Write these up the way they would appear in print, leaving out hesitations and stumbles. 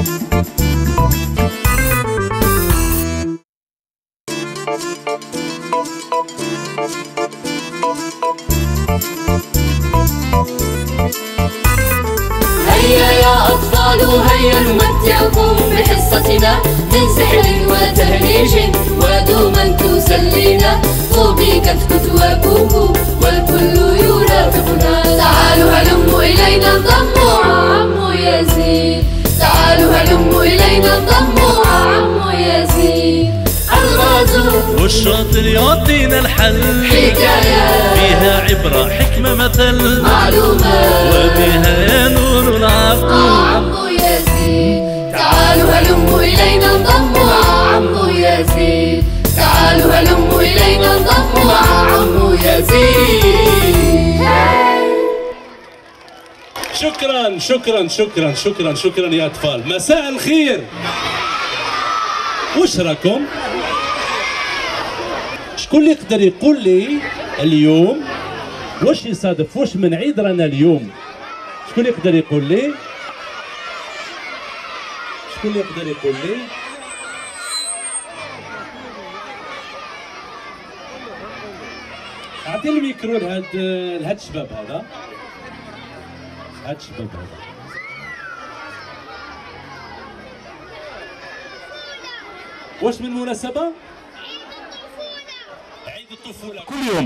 هيا يا أطفال هيا نمتعكم بحصتنا من سحر وتهريج ودوما تسلينا طوبيكت كتواكوكو والكل يرافقنا. تعالوا هلموا إلينا انضموا عمو يزيد، تعالوا هلموا إلينا انضموا عمو يزيد. الغازو والشاطر يعطينا الحل، حكاية فيها عبرة حكمة مثل معلومات وبها نور العقل عمو يزيد. تعالوا هلموا إلينا انضموا عمو يزيد، تعالوا هلموا إلينا انضموا عمو يزيد. شكرا شكرا شكرا شكرا شكرا يا أطفال. مساء الخير. وش راكم؟ شكون اللي يقدر يقول لي اليوم واش يصادف واش من عيد رانا اليوم؟ شكون اللي يقدر يقول لي؟ شكون اللي يقدر يقول لي؟ أعطي الميكرو لهاد الشباب هذا. هاد الشباب هذا. واش من مناسبة؟ عيد الطفولة كل يوم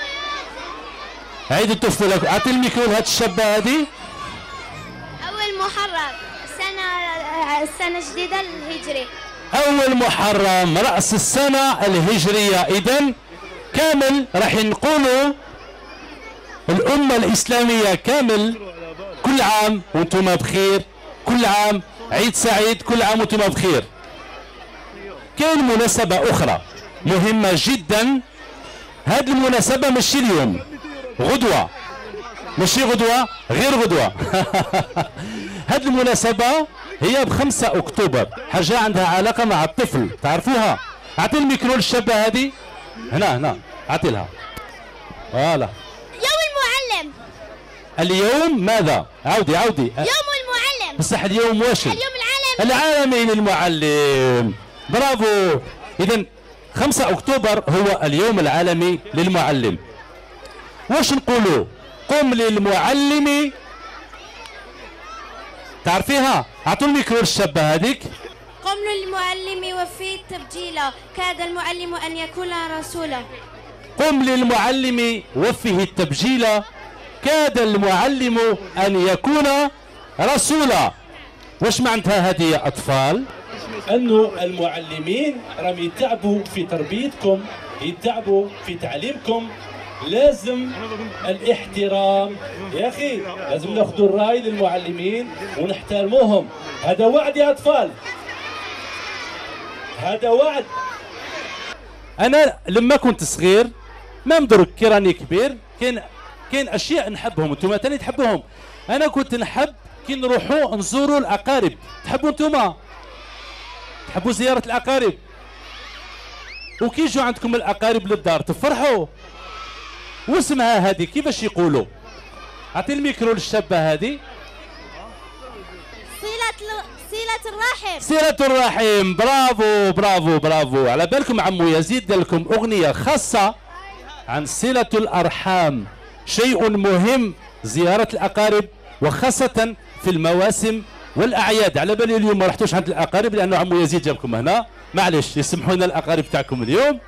عيد الطفولة. أعطي الميكرو لهاد الشابة هذه. أول محرم السنة الجديدة الهجري. أول محرم رأس السنة الهجرية. إذن كامل راح نقولوا الأمة الإسلامية كامل كل عام وانتم بخير، كل عام عيد سعيد، كل عام وانتم بخير. كاين مناسبة أخرى مهمة جدا. هذه المناسبة ماشي اليوم، غدوة، ماشي غدوة، غير غدوة. هذه المناسبة هي ب5 أكتوبر، حاجة عندها علاقة مع الطفل، تعرفوها؟ أعطي الميكرو للشابة هذه. هنا أعطي لها. فوالا. يوم المعلم. اليوم ماذا؟ عودي. يوم المعلم. بصح اليوم واش؟ اليوم العالمي. العالمي للمعلم. برافو. إذا 5 أكتوبر هو اليوم العالمي للمعلم. واش نقولوا؟ قم للمعلم. تعرفيها؟ أعطوا الميكرو للشابة هذيك. قم للمعلم وفي التبجيل كاد المعلم أن يكون رسولا. قم للمعلم وفه التبجيل كاد المعلم أن يكون رسولا. واش معناتها هذه يا أطفال؟ أنه المعلمين راهم يتعبوا في تربيتكم، يتعبوا في تعليمكم. لازم الاحترام يا أخي، لازم ناخذوا الرأي للمعلمين ونحترموهم. هذا وعد يا أطفال، هذا وعد. أنا لما كنت صغير ما مدرك كي راني كبير كاين أشياء نحبهم، انتم تاني تحبوهم. أنا كنت نحب كي نروحوا نزوروا الأقارب. تحبوا انتم؟ تحبوا زيارة الأقارب؟ وكي يجوا عندكم الأقارب للدار تفرحوا. واسمها هذه كيفاش يقولوا؟ أعطي الميكرو للشابة هذه. صلة الرحم. صلة الرحم. برافو برافو برافو. على بالكم عمو يزيد قال لكم أغنية خاصة عن صلة الأرحام. شيء مهم زيارة الأقارب، وخاصة في المواسم والأعياد. على بالي اليوم ما رحتوش عند الأقارب لأنه عمو يزيد جابكم هنا، معلش يسمحوا لنا الأقارب تاعكم اليوم.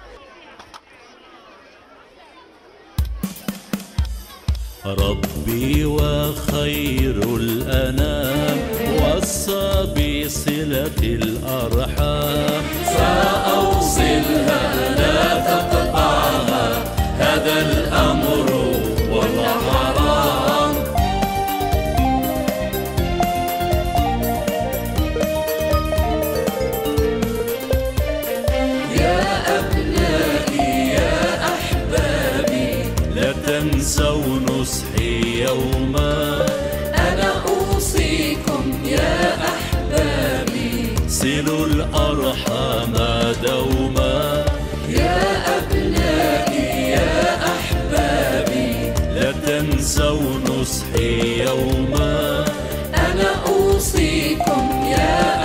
ربي وخير الأنام وصى بصلة الأرحام، فأوصلها لا تقطعها، هذا الأمر والله حرام. يا أبنائي يا أحبابي لا تنسوا نصحي يوما، أنا أوصيكم يا أحبابي صلوا الأرحام دوما. يا أبنائي يا أحبابي لا تنسوا نصحي يوما، أنا أوصيكم يا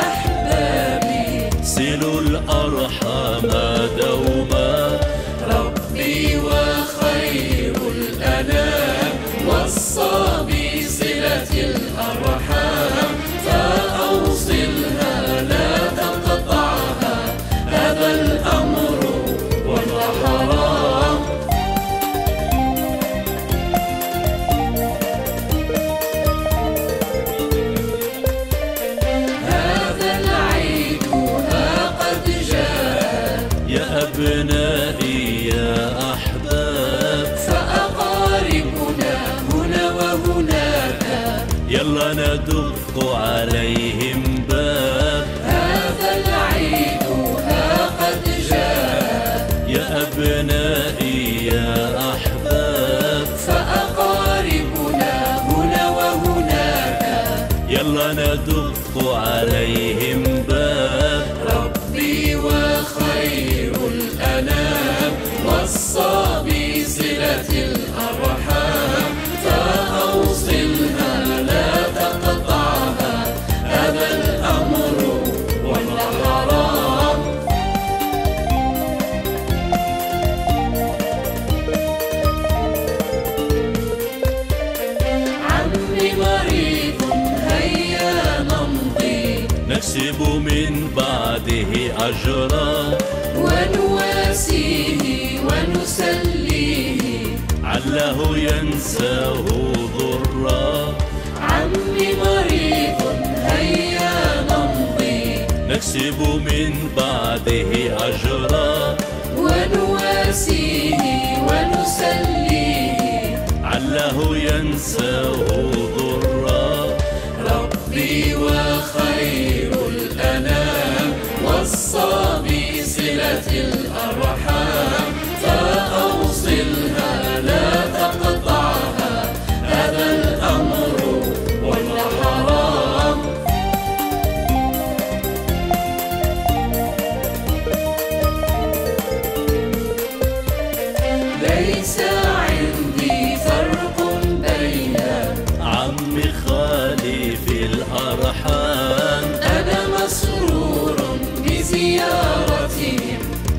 عليهم باب. ربي وخير الأنام وصى بصلة الأرحام، فأوصلها لا تقطعها، هذا الأمر والحرام. عمي مريض هيا نمضي، نكسب من بعده أجرا، ونواسيه ونسليه، عله ينساه ضرا. عمي مريض هيا نمضي، نكسب من بعده أجرا، ونواسيه ونسليه، عله ينساه ضرا. ربي وخير الأنام وصى بصلة الأرحام، فأوصلها لا تقطعها، هذا الأمر والحرام. ليس عندي فرق بين عمي خالي في الأرحام، أنا مسرور بزيارتهم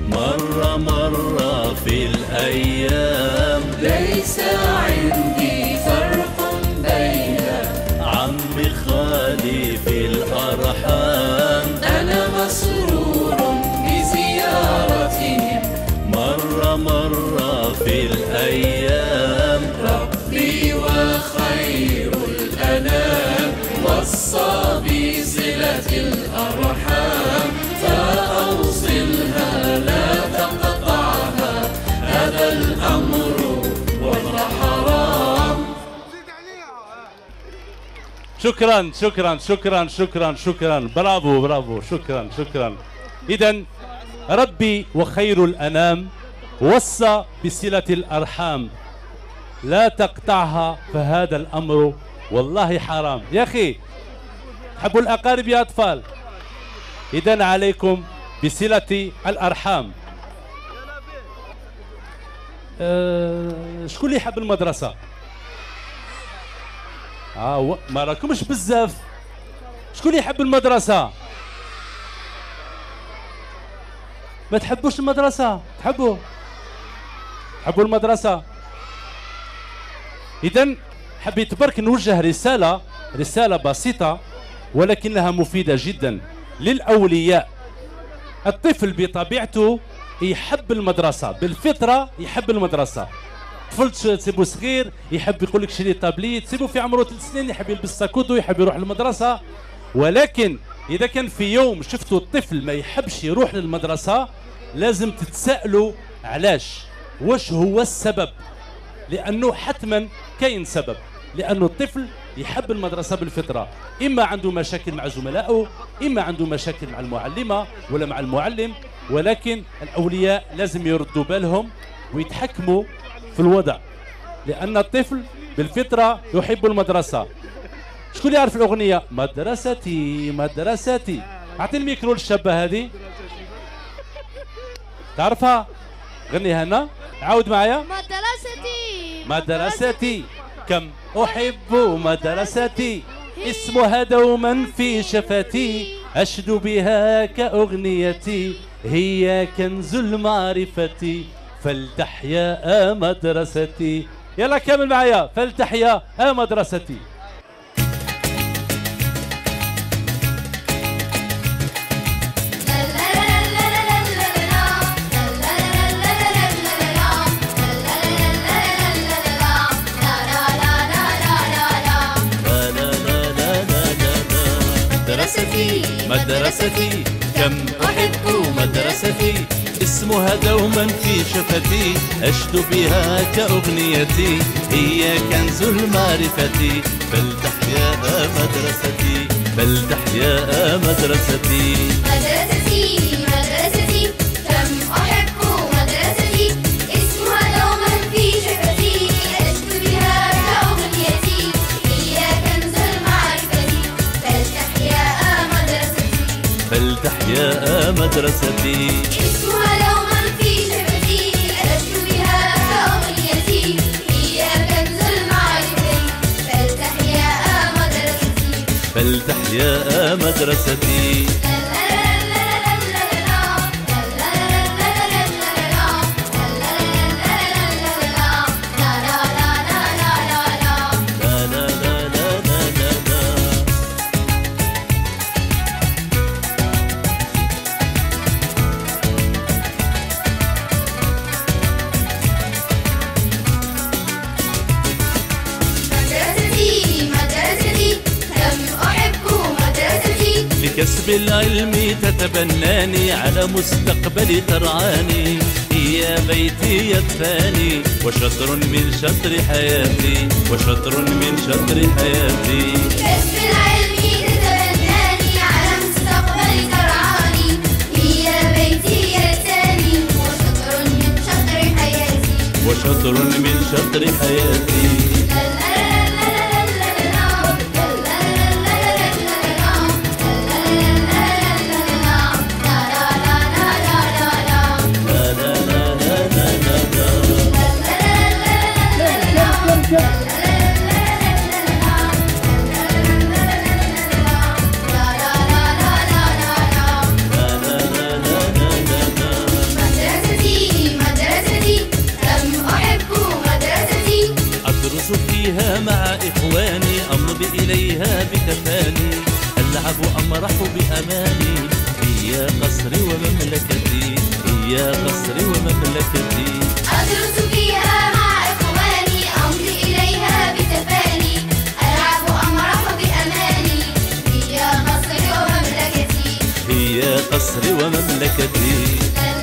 مرة في الأيام. ليس عندي فرق بين عمي خالي في الأرحام، أنا مسرور بزيارتهم مرة في الأيام. ربي وخير الأنام وصى بصلة الأرحام، فأوصلها لا تقطعها، هذا الأمر والحرام. شكرا شكرا شكرا شكرا شكرا، برافو برافو، شكرا شكرا. إذا ربي وخير الأنام وصى بصلة الأرحام، لا تقطعها، فهذا الأمر والله حرام. يا أخي تحبوا الأقارب يا أطفال، إذا عليكم بصلة الأرحام. شكون اللي يحب المدرسة؟ ما راكمش بزاف. شكون اللي يحب المدرسة؟ ما تحبوش المدرسة؟ تحبوا المدرسة؟ إذن حبيت برك نوجه رسالة بسيطة ولكنها مفيدة جدا للأولياء. الطفل بطبيعته يحب المدرسة، بالفطرة يحب المدرسة. طفل تسيبو صغير يحب يقول لك شري تابليت، تسيبو في عمره 3 سنين يحب يلبس ساكوتو، يحب يروح للمدرسة. ولكن إذا كان في يوم شفتوا الطفل ما يحبش يروح للمدرسة، لازم تتساءلوا علاش، واش هو السبب؟ لأنه حتما كاين سبب، لأنه الطفل يحب المدرسة بالفطرة، إما عنده مشاكل مع زملائه، إما عنده مشاكل مع المعلمة ولا مع المعلم. ولكن الأولياء لازم يردوا بالهم ويتحكموا في الوضع، لأن الطفل بالفطرة يحب المدرسة. شكون اللي يعرف الأغنية مدرستي مدرستي؟ أعطي الميكرو للشابة هذه، تعرفها؟ غنيها لنا، عاود معايا. مدرستي مدرستي كم أحب مدرستي، اسمها دوما في شفتي، أشد بها كأغنيتي، هي كنز المعرفة، فلتحيا مدرستي. يلا كمل معايا، فلتحيا مدرستي. مدرستي مدرستي كم أحب مدرستي، اسمها دوما في شفتي، أشد بها كأغنيتي، هي كنز المعرفة، فلتحيا مدرستي فلتحيا مدرستي. مدرستي مدرستي كم أحب مدرستي، اسمها دوما في شفتي، أشد بها كأغنيتي، هي كنز المعرفة، فلتحيا مدرستي. فلتحيا مدرستي. اسمها دوما في شفتي ألست بها كأغنيتي هي كنز المعرفة فلتحيا مدرستي. فلتحيا مدرستي. كسب العلم تتبناني على مستقبلي ترعاني هي بيتي الثاني وشطر من شطر حياتي وشطر من شطر حياتي. كسب العلم تتبناني على مستقبلي ترعاني هي بيتي الثاني وشطر من شطر حياتي وشطر من شطر حياتي. فيها مع إخواني أمضي إليها بتفاني ألعب أمرح بأماني هي قصري ومملكتي هي قصري ومملكتي. أدرس فيها مع إخواني أمضي إليها بتفاني ألعب أمرح بأماني هي قصري ومملكتي هي قصري ومملكتي.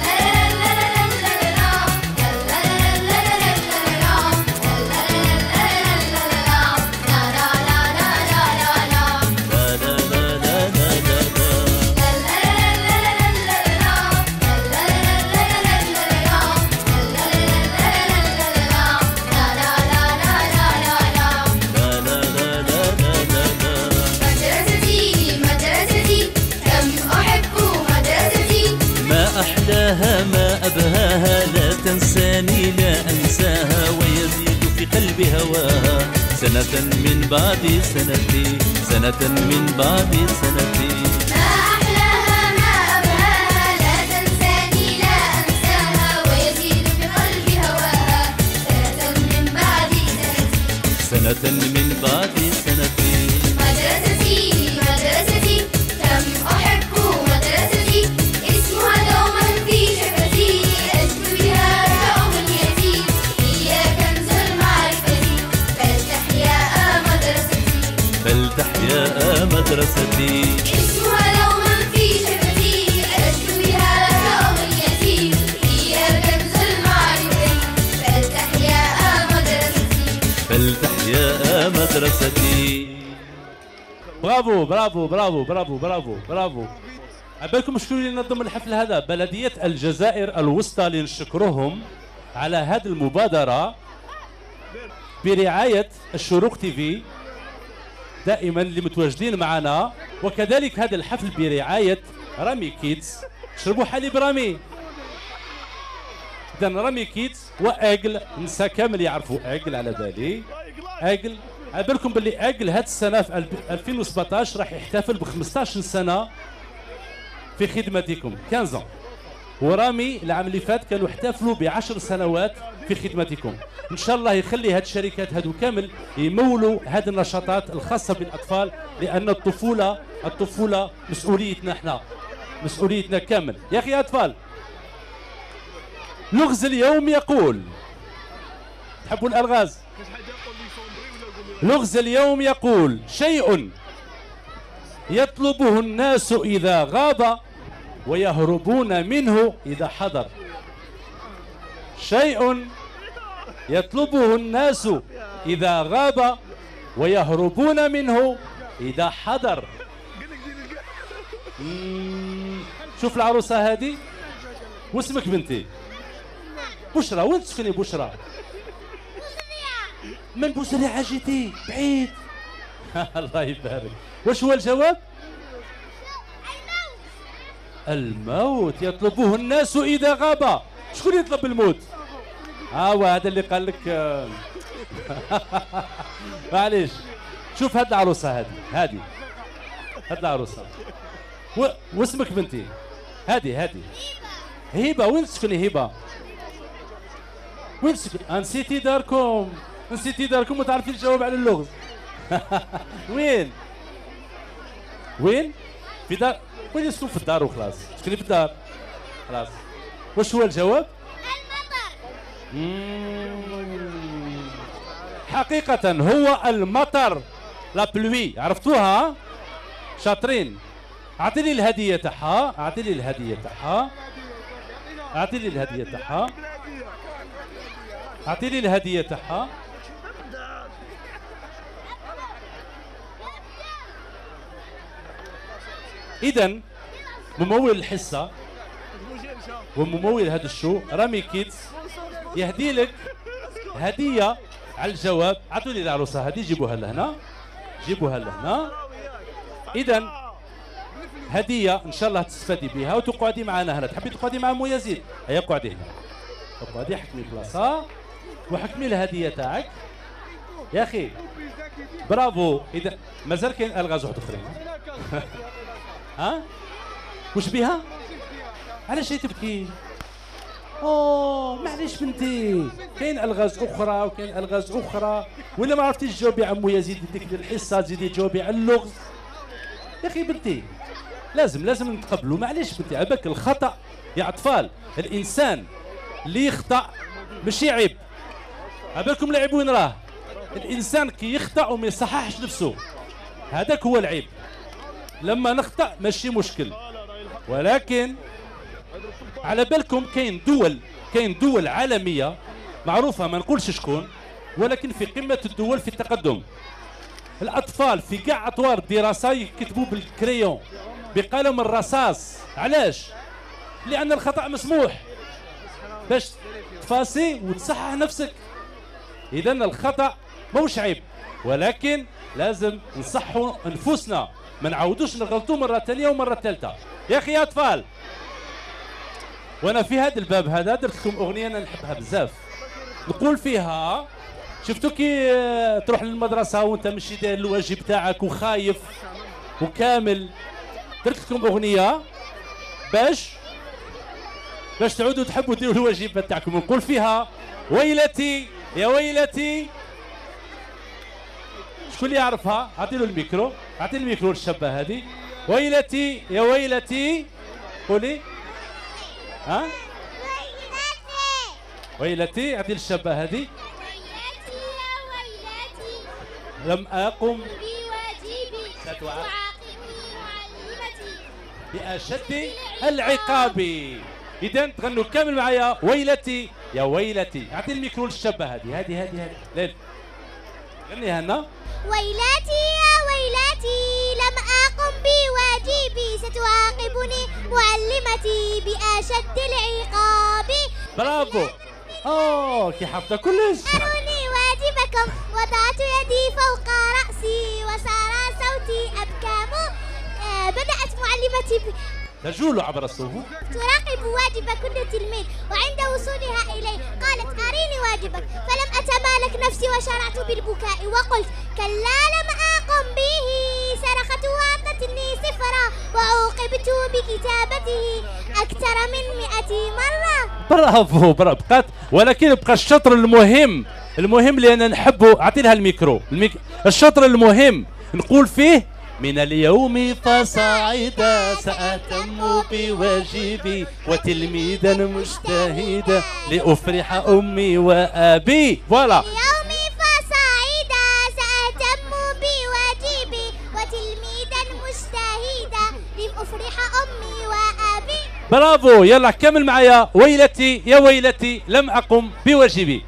أحلاها ما أبهاها لا تنساني لا أنساها ويزيد في قلبي هواها سنة من بعد سنتي سنة من بعد سنتي. ما أحلاها ما أبهاها لا تنساني لا أنساها ويزيد في قلبي هواها سنة من بعد سنتي سنة من بعد سنتي. مدرستي مدرستي كم أحب مدرستي اسمها دوما في شفتي أشكو بها كأغنيتي هي كنز المعرفة فلتحيا مدرستي. فلتحيا مدرستي. اسمها دوما في شفتي أشكو بها كأغنيتي هي كنز المعرفة فلتحيا مدرستي. فلتحيا مدرستي. برافو برافو برافو برافو برافو برافو. عبالكم شكون اللي نظم الحفل هذا؟ بلدية الجزائر الوسطى اللي نشكرهم على هذه المبادرة برعاية الشروق تي في دائما اللي متواجدين معنا، وكذلك هذا الحفل برعاية رامي كيدز. شربوا حليب رامي. إذا رامي كيدز وأجل نساء كامل يعرفوا أجل على بالي. أجل عبالكم باللي أجل هذه السنة في 2017 راح يحتفل ب 15 سنة في خدمتكم 15 ورامي العام اللي فات كانوا احتفلوا ب10 سنوات في خدمتكم. ان شاء الله يخلي هذه الشركات هذو كامل يمولوا هذه النشاطات الخاصه بالاطفال، لان الطفوله مسؤوليتنا احنا، مسؤوليتنا كامل. يا اخي اطفال، لغز اليوم يقول، تحبوا الالغاز؟ لغز اليوم يقول: شيء يطلبه الناس إذا غاب ويهربون منه إذا حضر. شيء يطلبه الناس إذا غاب ويهربون منه إذا حضر. شوف العروسة هذه، واسمك بنتي؟ بشرى. وين تسكني بشرى؟ من بوسريعة جيتي بعيد. الله يبارك. واش هو الجواب؟ الموت يطلبه الناس إذا غاب. شكون يطلب الموت؟ هذا اللي قال لك معليش. شوف هاد العروسة هادي هاد العروسة واسمك بنتي؟ هادي هبة. وين تسكني هبة؟ وين تسكني؟ نسيتي داركم وما تعرفين الجواب على اللغز. وين؟ في دار. وين يسكن في الدار وخلاص؟ تسكني في الدار خلاص. واش هو الجواب؟ حقيقة هو المطر، لا بلوي. عرفتوها؟ شاطرين. اعطيني الهدية تاعها. إذا ممول الحصة وممول هذا الشو رامي كيدز يهدي لك هدية على الجواب. عطوا لي العروسة هذه، جيبوها لهنا. إذا هدية إن شاء الله تستفادي بها وتقعدي معنا هنا. تحبي تقعدي مع أم يزيد؟ هيا اقعدي هنا، اقعدي، حكمي بلاصة وحكمي الهدية تاعك يا أخي. برافو. إذا مازال كاين ألغاز واحد أخرين. ها؟ وش بها؟ علاش تبكي؟ معليش بنتي، كاين الغاز اخرى وكاين الغاز اخرى. ولا ما عرفتيش تجاوبي عمو يزيد ديك الحصه، تزيدي تجاوبي على اللغز يا اخي بنتي. لازم نتقبلوا. معليش بنتي، عباك الخطا يا اطفال. الانسان اللي يخطا ماشي عيب. عبالكم العيب وين راه؟ الانسان كي يخطا وما يصححش نفسه، هذاك هو العيب. لما نخطا ماشي مشكل، ولكن على بالكم كاين دول عالمية معروفة، ما نقولش شكون، ولكن في قمة الدول في التقدم. الأطفال في كاع أطوار الدراسة يكتبوا بالكريون بقلم الرصاص. علاش؟ لأن الخطأ مسموح باش تفاسي وتصحح نفسك. إذا الخطأ موش عيب، ولكن لازم نصحوا نفوسنا، ما نعاودوش نغلطوا مرة ثانية ومرة ثالثة. يا أخي يا أطفال، وانا في هذا الباب هذا درت لكم اغنيه انا نحبها بزاف، نقول فيها شفتوا كي تروح للمدرسه وانت ماشي داير الواجب تاعك وخايف وكامل، درت لكم اغنيه باش تعودوا تحبوا ديروا الواجبات تاعكم. نقول فيها ويلتي يا ويلتي. شكون اللي يعرفها؟ اعطي له الميكرو، اعطي الميكرو للشابه هذه. ويلتي يا ويلتي. قولي. ها؟ ويلتي. اعطي للشابه هذه. ويلتي يا ويلتي لم اقم بواجبي تعاقبني معلمتي بأشد العقاب. إذا تغنوا كامل معايا. ويلتي يا ويلتي. اعطي الميكرو للشابه هذه. ليل غنيها لنا. ويلتي يا ويلتي لم أقم بواجبي ستعاقبني معلمتي بأشد العقاب. برافو. كي حافظة كلش. أروني واجبكم. وضعت يدي فوق رأسي وصار صوتي أبكام. بدأت معلمتي تجول عبر الصفوف تراقب واجب كل تلميذ، وعند وصولها إليه قالت أريني واجبك، فلم أتمالك نفسي وشرعت بالبكاء وقلت كلا لم أقم به. صرخت وأعطتني صفرا وعوقبت بكتابته أكثر من 100 مرة. برافو بقات، ولكن بقى الشطر المهم اللي أنا نحبه. أعطي لها الميكرو. الشطر المهم نقول فيه من اليوم فصاعدا سأهتم بواجبي وتلميذا مجتهدا لأفرح أمي وأبي. فوالا. اليوم فصاعدا سأهتم بواجبي وتلميذا مجتهدا لأفرح أمي وأبي. برافو. يلا كمل معايا. ويلتي يا ويلتي لم أقم بواجبي.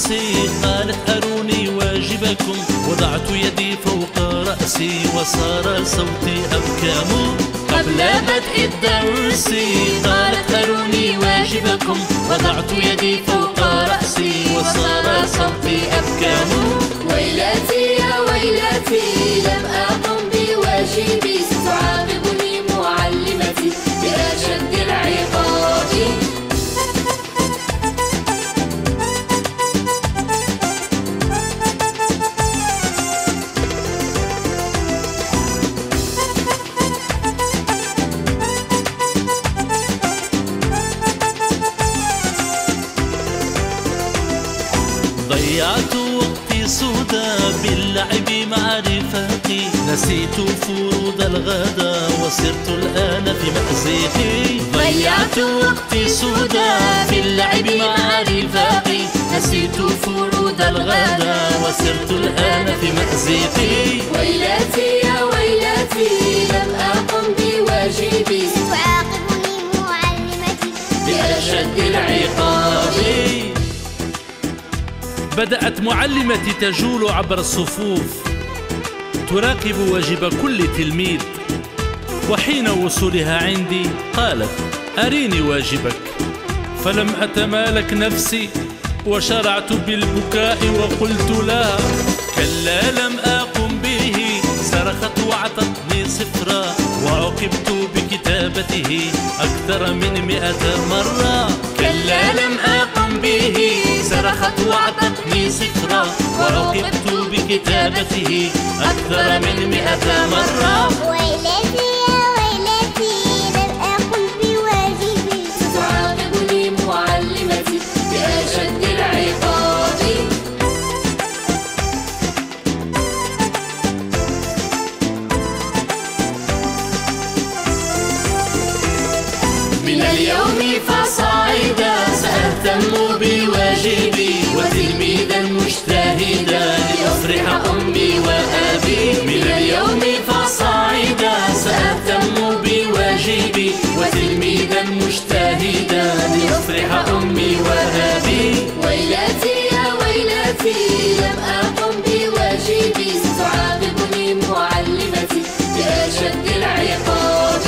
الدرس قالت أروني واجبكم وضعت يدي فوق رأسي وصار صوتي أبكام قبل بدء الدرس قالت أروني واجبكم وضعت يدي فوق رأسي وصار صوتي أبكام ويلاتي يا ويلاتي لم أقم بواجبي ستعاقبني معلمتي بأشد العقاب ضيعت وقتي سودا باللعب مع رفاقي نسيت فروض الغدا وصرت الآن في مأزقي ضيعت وقتي سودا في اللعب مع رفاقي نسيت فروض الغدا وصرت الآن في مأزقي ويلاتي يا ويلاتي لم أقم بواجبي ستعاقبني معلمتي بأشد العقاب بدأت معلمتي تجول عبر الصفوف تراقب واجب كل تلميذ وحين وصولها عندي قالت أريني واجبك فلم أتمالك نفسي وشرعت بالبكاء وقلت لها كلا لم أقم به صرخت وعطتني صفرا وعوقبت بكتابته أكثر من 100 مرة كلا لم أقم به صرخت وعطتني صفرا وعوقبت بكتابته أكثر من 100 مرة ويلاتي يا ويلاتي لم أقم بواجبي ستعاقبني معلمتي بأشد العقاب من اليوم فصاعدا سأهتم بواجبي وتلميذا مجتهدا لأفرح أمي وأبي من اليوم فصاعدا سأهتم بواجبي وتلميذا مجتهدا لأفرح أمي وأبي ويلاتي يا ويلاتي لم أقم بواجبي ستعاقبني معلمتي بأشد العقاب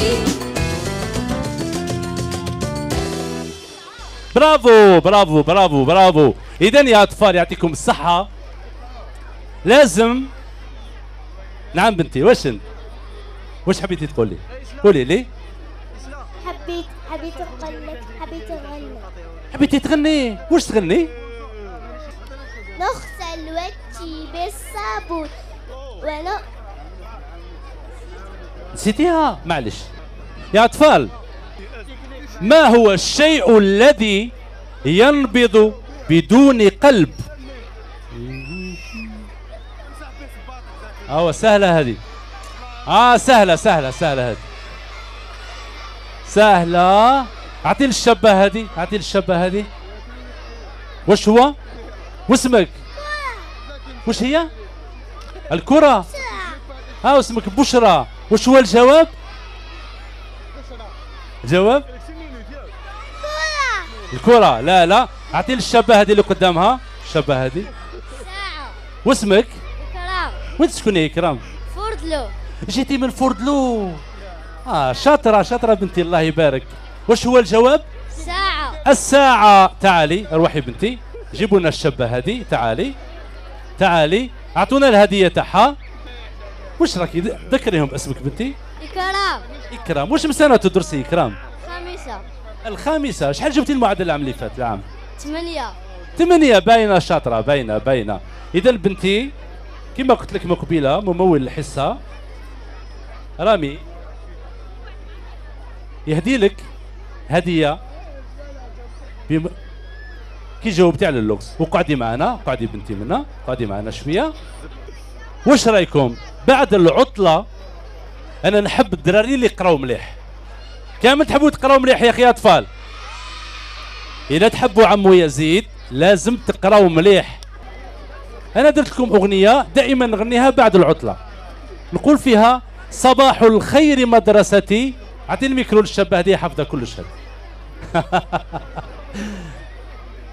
برافو برافو برافو برافو. إذا يا أطفال يعطيكم الصحة لازم. نعم بنتي واش حبيتي تقولي؟ قولي لي. حبيت أقول لك حبيت أغني. حبيتي تغني؟ واش تغني؟ نغسل وجهي بالصابون نسيتيها؟ معلش يا أطفال. ما هو الشيء الذي ينبض بدون قلب؟ سهلة هذه. سهلة هذه. سهلة. أعطي الشابة هذه. وش هو؟ واسمك؟ وش هي؟ الكرة. واسمك بشرى. وش هو الجواب؟ الجواب؟ الكرة. لا أعطي الشابة هذه اللي قدامها. الشابة هذه. ساعة. واسمك؟ إكرام. وين تسكني يا إكرام؟ فوردلو. جيتي من فوردلو. شاطرة بنتي الله يبارك. وش هو الجواب؟ ساعة. الساعة. تعالي اروحي بنتي جيبوا لنا الشابة هذه. تعالي اعطونا الهدية تاعها. واش راكي ذكريهم اسمك بنتي؟ إكرام. واش من سنة تدرسي إكرام؟ الخامسة. شحال جبتي المعدل العام اللي فات العام؟ 8. باينة شاطرة باينة. إذا بنتي كما قلت لك مقبلة ممول الحصة رامي يهدي لك هدية كي جاوبتي على اللغز. وقعدي معنا. قعدي بنتي منا. قعدي معنا شوية. واش رايكم بعد العطلة؟ أنا نحب الدراري اللي يقراو مليح. كامل تحبوا تقراو مليح يا أخي أطفال. إذا تحبوا عمو يزيد لازم تقراو مليح. أنا درت لكم أغنية دائما نغنيها بعد العطلة نقول فيها صباح الخير مدرستي. أعطي الميكرو للشابة هذه حافظة كلش هذه.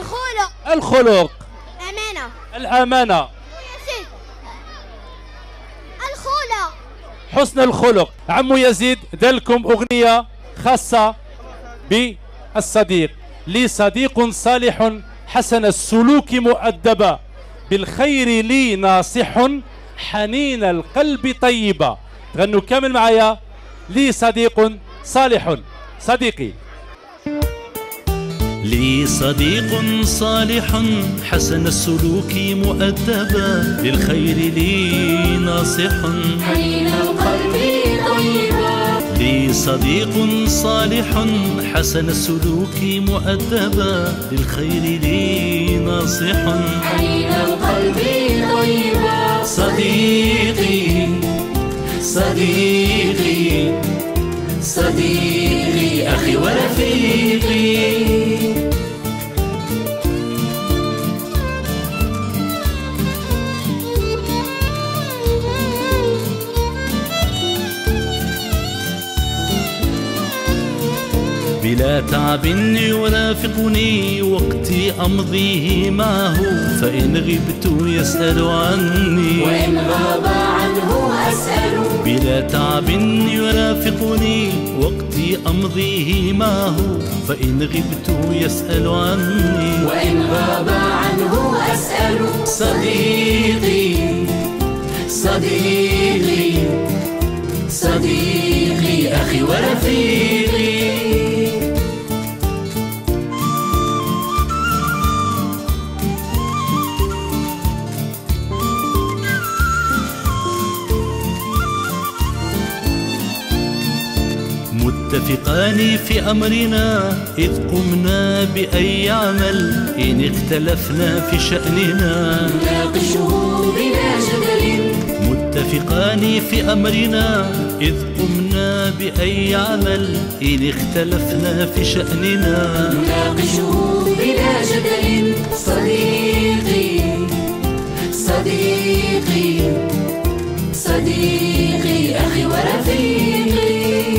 الخلق. أمانة. الأمانة. يا سيد. الخلق. حسن الخلق. عمو يزيد دار لكم أغنية خاصة بالصديق. لي صديق صالح حسن السلوك مؤدبا بالخير لي ناصح حنين القلب طيبا. تغنوا كامل معايا. لي صديق صالح. صديقي. لي صديق صالح حسن السلوك مؤدبا للخير لي ناصح حنين القلب طيبا. لي صديق صالح حسن السلوك مؤدبا للخير لي ناصح حنين القلب طيبا. صديقي صديقي صديقي أخي ورفيقي. بلا تعب يرافقني وقتي أمضيه معه فإن غبت يسأل عني وإن غاب عنه أسأل. بلا تعب يرافقني وقتي أمضيه معه فإن غبت يسأل عني وإن غاب عنه أسأل. صديقي صديقي صديقي أخي ورفيقي. متفقان في أمرنا إذ قمنا بأي عمل إن اختلفنا في شأننا نناقشه بلا جدل. متفقان في أمرنا إذ قمنا بأي عمل إن اختلفنا في شأننا نناقشه بلا جدل. صديقي صديقي صديقي أخي ورفيقي.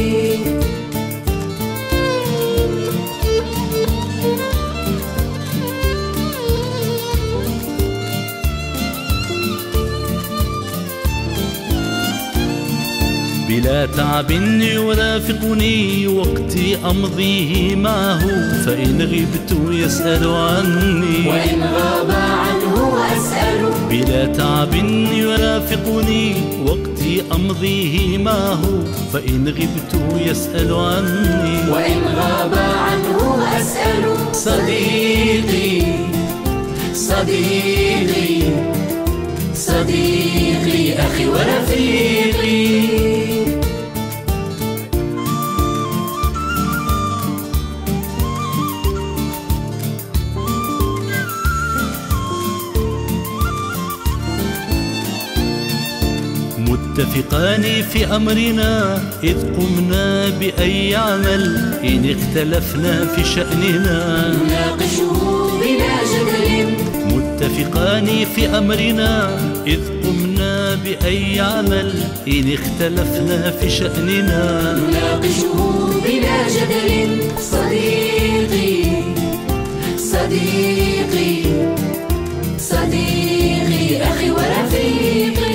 بلا تعب يرافقني وقتي أمضيه معه فإن غبت يسأل عني وإن غاب عنه أسأل. بلا تعب يرافقني وقتي أمضيه معه فإن غبت يسأل عني وإن غاب عنه أسأل. صديقي صديقي صديقي أخي ورفيقي. متفقان في أمرنا إذ قمنا بأي عمل إن اختلفنا في شأننا نناقشه بلا جدل. متفقان في أمرنا إذ قمنا بأي عمل إن اختلفنا في شأننا نناقشه بلا جدل. صديقي صديقي صديقي أخي ورفيقي.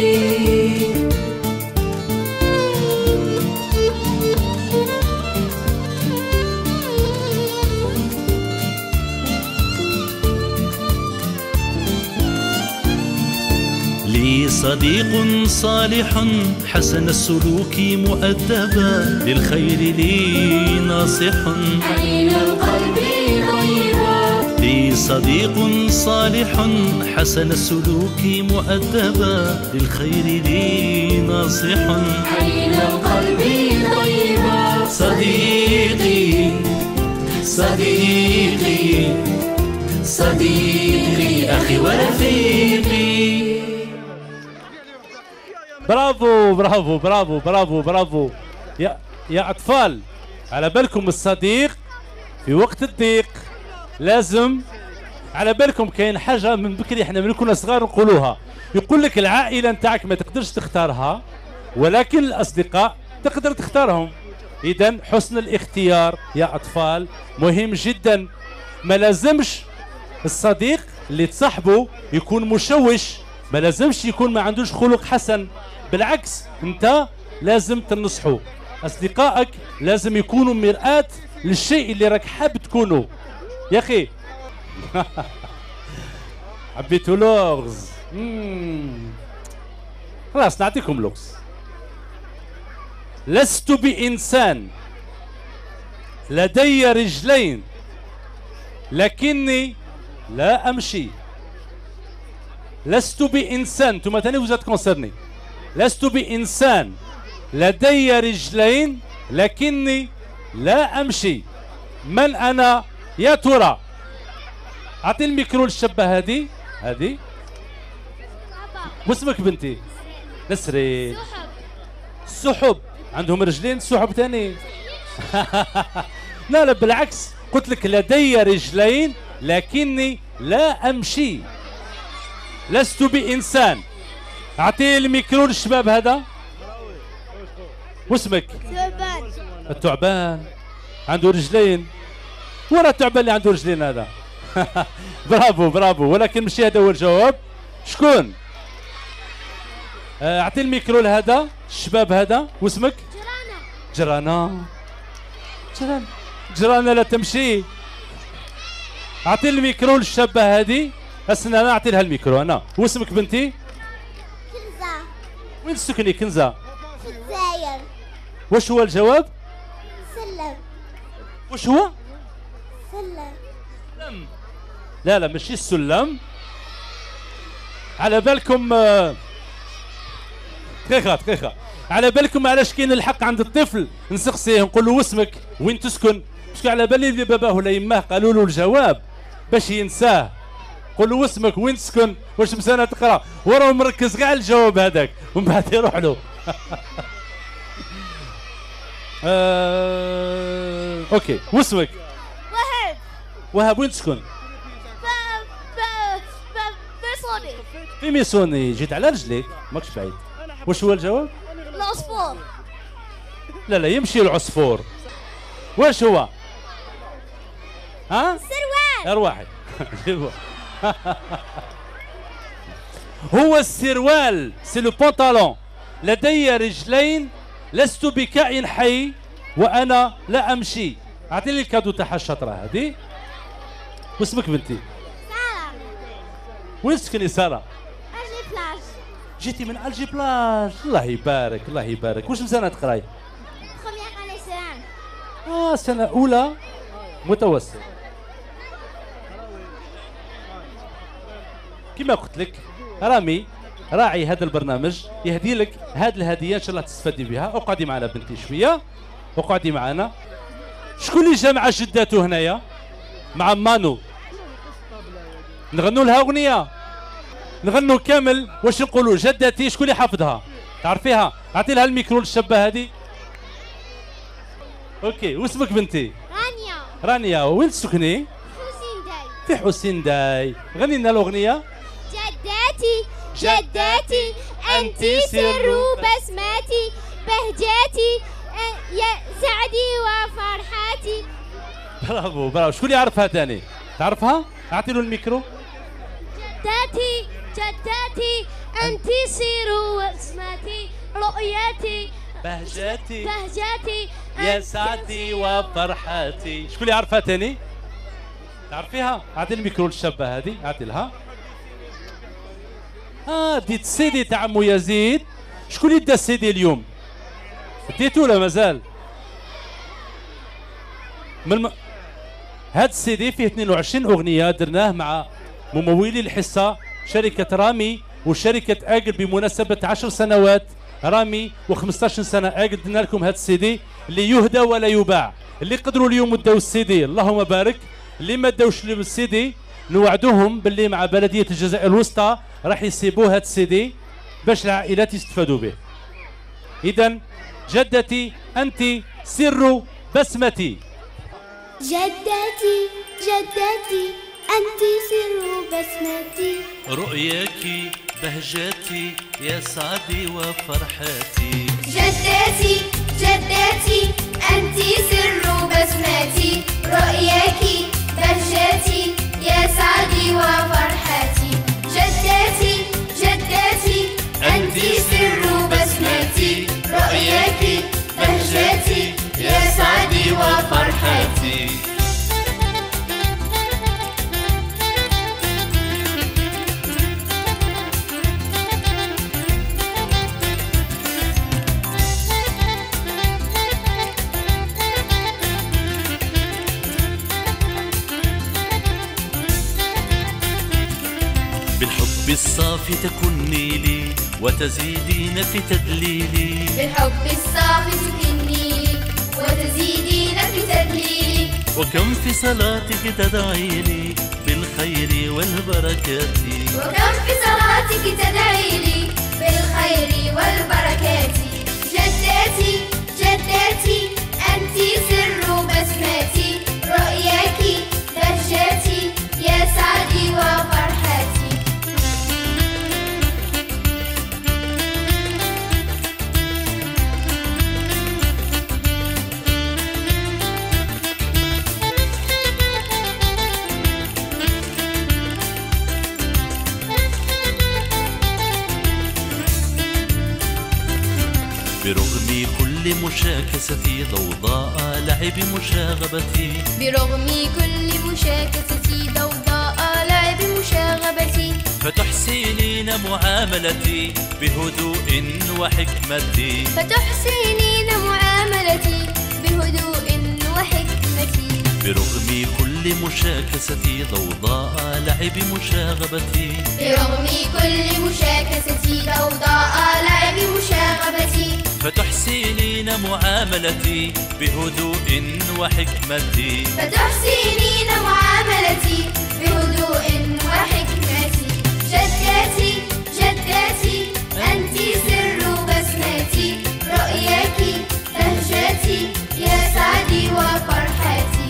لي صديق صالح حسن السلوك مؤدبا للخير لي ناصح حنين القلب طيبا. لي صديق صالح حسن السلوك مؤدبا للخير لي ناصح حنين القلب طيبا. صديقي صديقي صديقي أخي ورفيقي. برافو برافو برافو برافو برافو. يا أطفال على بالكم الصديق في وقت الضيق لازم على بالكم. كاين حاجة من بكري احنا من كنا صغار نقولوها، يقول لك العائلة نتاعك ما تقدرش تختارها ولكن الأصدقاء تقدر تختارهم. إذا حسن الاختيار يا أطفال مهم جدا. ما لازمش الصديق اللي تصاحبه يكون مشوش ما لازمش يكون ما عندوش خلق حسن، بالعكس انت لازم تنصحه. اصدقائك لازم يكونوا مرآة للشيء اللي راك حاب تكونه. يا اخي حبيتوا لغز؟ خلاص نعطيكم لغز. لست بإنسان لدي رجلين لكني لا أمشي. لست بإنسان، انتم تاني vous êtes concerné. لست بإنسان لدي رجلين لكني لا أمشي. من أنا يا ترى؟ أعطي الميكرو للشابة هذه. واسمك بنتي؟ نسرين. السحب عندهم رجلين السحب تاني. لا بالعكس، قلت لك لدي رجلين لكني لا أمشي. لست بإنسان. أعطيه الميكرو للشباب هذا. واسمك؟ ثعبان. الثعبان عنده رجلين. ورا الثعبان اللي عنده رجلين هذا. برافو ولكن ماشي هذا هو الجواب. شكون؟ أعطي الميكرو لهذا الشباب هذا. واسمك؟ جرانا لا تمشي. أعطي الميكرو للشابة هذه. أنا أعطي لها الميكرو أنا. واسمك بنتي؟ كنزة. وين تسكني كنزة؟ في الجزائر. واش هو الجواب؟ سلم. واش هو؟ سلم. لا ماشي السلم. على بالكم دقيقة على بالكم علاش كاين الحق عند الطفل نسقسيه نقول له واسمك وين تسكن؟ باسكو على بالي اللي باباه ولا يماه قالوا له الجواب باش ينساه. قول له واسمك وين تسكن؟ واش مسانه تقرا؟ وراه مركز كاع على الجواب هذاك ومن بعد يروح له. اوكي واسمك؟ وهب وين تسكن؟ في ميسوني. جيت على رجليك ماكش بعيد. واش هو الجواب؟ العصفور. لا يمشي العصفور. واش هو؟ ها؟ سروال. واحد. هو السروال، سي لو بونطالون. لدي رجلين لست بكائن حي وانا لا امشي. اعطيني الكادو تاعها الشطره هذه. واسمك بنتي؟ سارة. وين تسكني ساره؟ أجي بلاج. جيتي من الجي بلاج. الله يبارك. واش مسانه تقراي؟ بخومييغ اني سيام. سنه اولى متوسط. كما قلت لك رامي راعي هذا البرنامج يهدي لك هذه الهديه ان شاء الله تستفادي بها. اقعدي معنا بنتي شويه. اقعدي معنا. شكون اللي جا مع جداته هنايا؟ مع مانو. نغنوا لها اغنيه. نغنوا كامل. واش نقولوا جدتي؟ شكون اللي حافظها؟ تعرفيها؟ اعطي لها الميكرو للشابه هذه. اوكي واسمك بنتي؟ رانيا. وين تسكني؟ في حسين داي. غني لنا الاغنيه. جداتي أنت سر بسمتي بهجتي يا سعدي وفرحتي. برافو. شكون اللي يعرفها ثاني؟ تعرفها؟ اعطي له الميكرو. جداتي أنت سر بسمتي رؤيتي بهجتي يا سعدي وفرحتي. شكون اللي يعرفها ثاني؟ تعرفيها؟ اعطي الميكرو للشابه هذه. اعطي لها. ديت السيدي تاع عمو يزيد. شكون اللي دا السيدي اليوم؟ ديتو ولا مازال؟ هاد السيدي فيه 22 اغنيه درناه مع ممولي الحصه شركه رامي وشركه اجل بمناسبه 10 سنوات رامي و15 سنه اجل. درنا لكم هاد السيدي اللي يهدى ولا يباع. اللي قدروا اليوم داو السيدي اللهم بارك. اللي ما داوش السيدي نوعدوهم باللي مع بلديه الجزائر الوسطى راح يسيبوا هاد السيدي باش العائلات يستفادوا به. اذا جدتي انت سر بسمتي. جدتي أنت سر بسمتي رؤياك بهجتي يا سعدي وفرحتي. جدتي أنت سر بسمتي رؤياك بهجتي يا يا سعدي وفرحتي. جدتي جدتي أنت سر بسمتي، رؤياك بهجتي يا سعدي وفرحتي. بالحب الصافي تكني لي وتزيدين في تدليلي، بالحب الصافي تكني لي وتزيدين في تدليلي، وكم في صلاتك تدعي لي بالخير والبركات، وكم في صلاتك تدعي لي بالخير والبركات. جدتي جدتي أنت سر بسمتي، رؤياك بهجتي يا سعدي وفرحتي. برغم كل مشاكستي ضوضاء لعب مشاغبتي، برغم كل مشاكستي ضوضاء لعب مشاغبتي، فتحسنين معاملتي بهدوء وحكمتي، فتحسنين معاملتي بهدوء وحكمتي. برغم كل مشاكستي ضوضاء لعب مشاغبتي، برغم كل مشاكستي ضوضاء لعب مشاغبتي، فتحسنين معاملتي بهدوء وحكمتي، فتحسنين معاملتي بهدوء وحكمتي. جدتي جدتي أنت سر بسمتي، رؤياك بهجتي يا سعدي وفرحتي.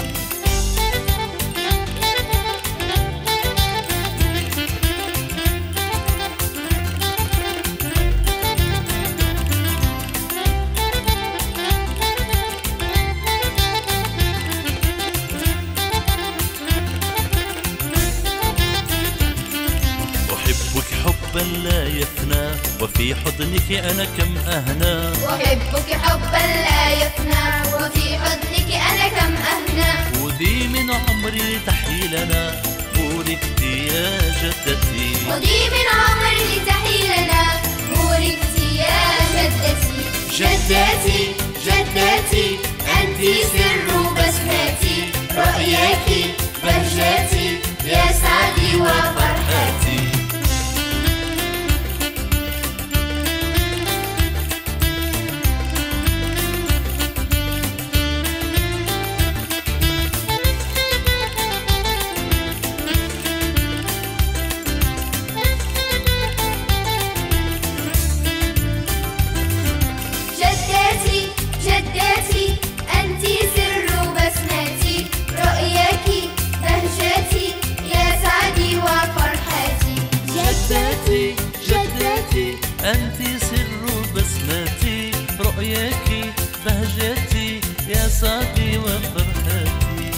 أحبك حبا لا يفنى وفي حضنك أنا كم أهنى، أحبك حبا لا يفنى وفي حضنك أنا كم أهنى، ودي من عمري تحيلنا بوركت يا جدتي، ودي من عمري تحيلنا بوركت يا جدتي. جدتي جدتي أنت سر بسمتي، رؤياك بهجتي يا سعدي وفرحتي. جدتي جدتي أنت سر بسمتي، رؤياك بهجتي يا سعدي وفرحتي. جدتي جدتي أنت سر بسمتي، رؤياك بهجتي يا سعدي وفرحتي.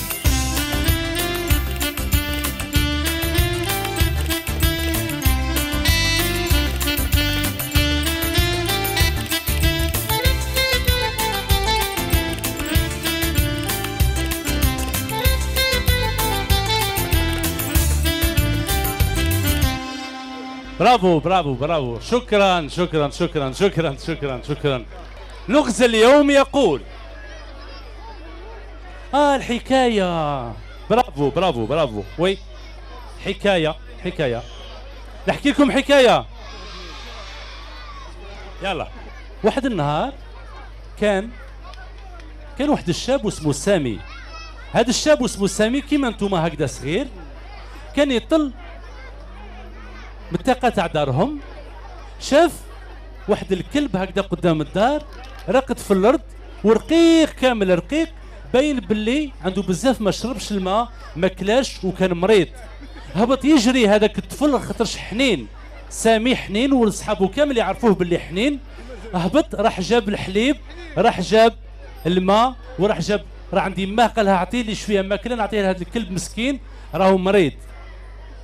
برافو برافو برافو، شكرا شكرا شكرا شكرا شكرا شكرا. لغز اليوم يقول الحكاية. برافو برافو برافو. وي حكاية حكاية. نحكي لكم حكاية. يلا. واحد النهار كان واحد الشاب واسمه سامي. هذا الشاب واسمه سامي كيما انتوما هكذا صغير، كان يطل من التاقة تاع دارهم، شاف واحد الكلب هكذا قدام الدار راقد في الارض ورقيق كامل رقيق، باين باللي عنده بزاف ما شربش الماء ما كلاش وكان مريض. هبط يجري هذاك الطفل خاطرش حنين، سامي حنين وصحابه كامل يعرفوه باللي حنين. هبط راح جاب الحليب، راح جاب الماء، وراح جاب راه عندي ماء، قالها اعطي لي شويه ماكله نعطيه لهذا الكلب مسكين راهو مريض.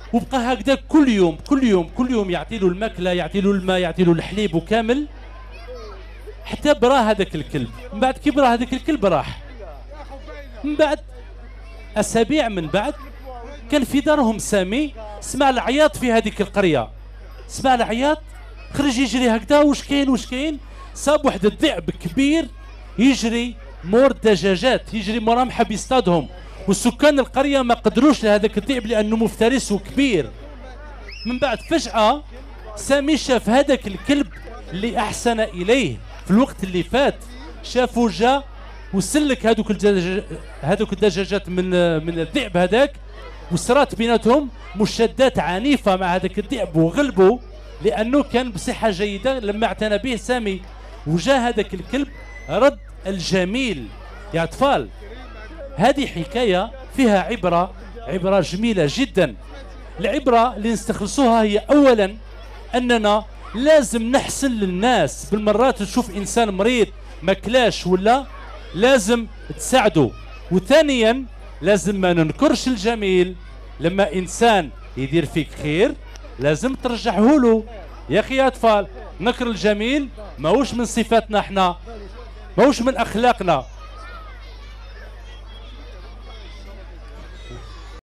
وبقى هكذا كل يوم كل يوم كل يوم يعطي له الماكله، يعطي له الماء، يعطي له الحليب وكامل، حتى برا هذاك الكلب. من بعد كي برا هذاك الكلب راح. من بعد اسابيع من بعد كان في دارهم سامي سمع العياط في هذيك القريه، سمع العياط خرج يجري هكذا، واش كاين واش كاين؟ صاب واحد الذئب كبير يجري مور الدجاجات، يجري موراهم حاب يصطادهم، وسكان القريه ما قدروش لهذاك الذئب لانه مفترس وكبير. من بعد فجأة سامي شاف هذاك الكلب اللي احسن اليه في الوقت اللي فات، شافه جا وسلك هذوك الدجاجات من الذئب هذاك، وصرات بيناتهم مشادات عنيفه مع هذاك الذئب وغلبه لانه كان بصحه جيده لما اعتنى به سامي. وجا هذاك الكلب رد الجميل. يا اطفال هذه حكايه فيها عبره جميله جدا. العبره اللي نستخلصوها هي اولا اننا لازم نحسن للناس. بالمرات تشوف انسان مريض ماكلاش ولا لازم تساعده. وثانيا لازم ما ننكرش الجميل، لما انسان يدير فيك خير لازم ترجعه له. يا اخي يا اطفال نكر الجميل ماهوش من صفاتنا احنا، ماهوش من اخلاقنا،